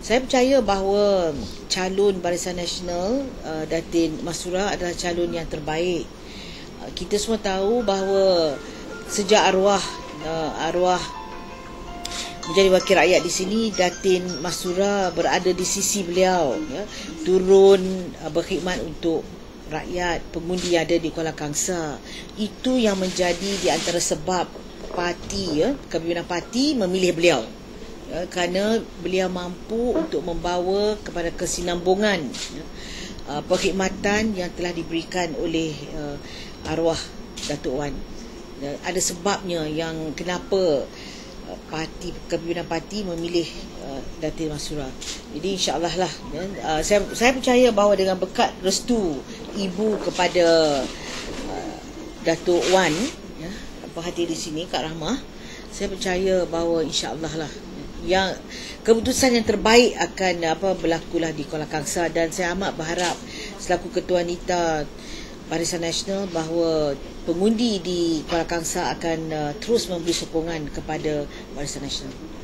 Saya percaya bahawa calon Barisan Nasional Datin Mastura adalah calon yang terbaik. Kita semua tahu bahawa sejak arwah menjadi wakil rakyat di sini, Datin Mastura berada di sisi beliau, turun berkhidmat untuk rakyat, pengundi yang ada di Kuala Kangsar. Itu yang menjadi di antara sebab parti, kepimpinan parti memilih beliau, kerana beliau mampu untuk membawa kepada kesinambungan perkhidmatan yang telah diberikan oleh arwah Datuk Wan. Ada sebabnya yang kenapa kepimpinan parti memilih Datin Mastura. Jadi insya-Allah lah, saya percaya bahawa dengan berkat restu ibu kepada Datuk Wan, berhati di sini, Kak Rahmah, saya percaya bahawa insya-Allah lah yang keputusan yang terbaik akan berlakulah di Kuala Kangsar. Dan saya amat berharap selaku Ketua Wanita Barisan Nasional bahawa pengundi di Kuala Kangsar akan terus memberi sokongan kepada Barisan Nasional.